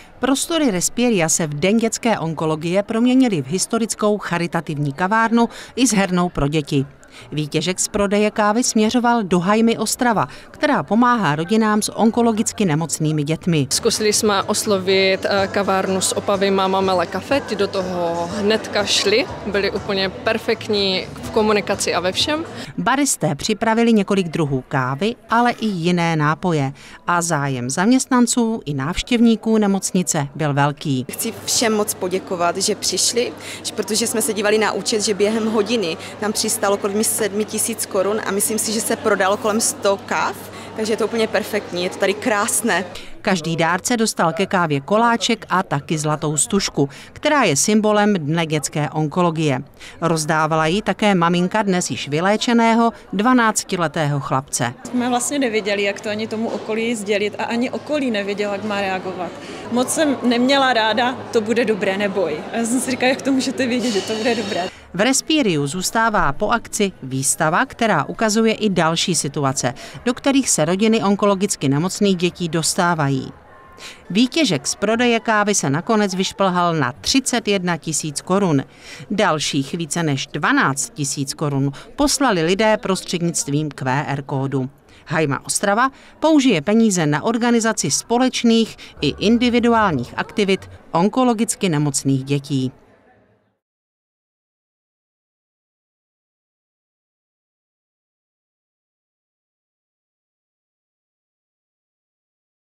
Prostory Respiria se v Den dětské onkologie proměnily v historickou charitativní kavárnu i s hernou pro děti. Výtěžek z prodeje kávy směřoval do Hajmy Ostrava, která pomáhá rodinám s onkologicky nemocnými dětmi. Zkusili jsme oslovit kavárnu z Opavy Máma Mele Kafe, ti do toho hnedka šli, byli úplně perfektní v komunikaci a ve všem. Baristé připravili několik druhů kávy, ale i jiné nápoje a zájem zaměstnanců i návštěvníků nemocnice byl velký. Chci všem moc poděkovat, že přišli, protože jsme se dívali na účet, že během hodiny nám přistálo kolem 7 000 korun a myslím si, že se prodalo kolem 100 káv, takže je to úplně perfektní, je to tady krásné. Každý dárce dostal ke kávě koláček a taky zlatou stužku, která je symbolem Dne dětské onkologie. Rozdávala ji také maminka dnes již vyléčeného 12letého chlapce. Jsme vlastně nevěděli, jak to ani tomu okolí sdělit a ani okolí nevědělo, jak má reagovat. Moc jsem neměla ráda, to bude dobré, neboj. A já jsem si říkala, jak to můžete vědět, že to bude dobré. V Respiriu zůstává po akci výstava, která ukazuje i další situace, do kterých se rodiny onkologicky nemocných dětí dostávají. Výtěžek z prodeje kávy se nakonec vyšplhal na 31 000 korun. Dalších více než 12 000 korun poslali lidé prostřednictvím QR kódu. Hajma Ostrava použije peníze na organizaci společných i individuálních aktivit onkologicky nemocných dětí.